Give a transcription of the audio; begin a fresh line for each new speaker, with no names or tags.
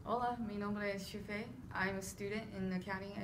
Hola, mi nombre es Shufe. I'm a student in accounting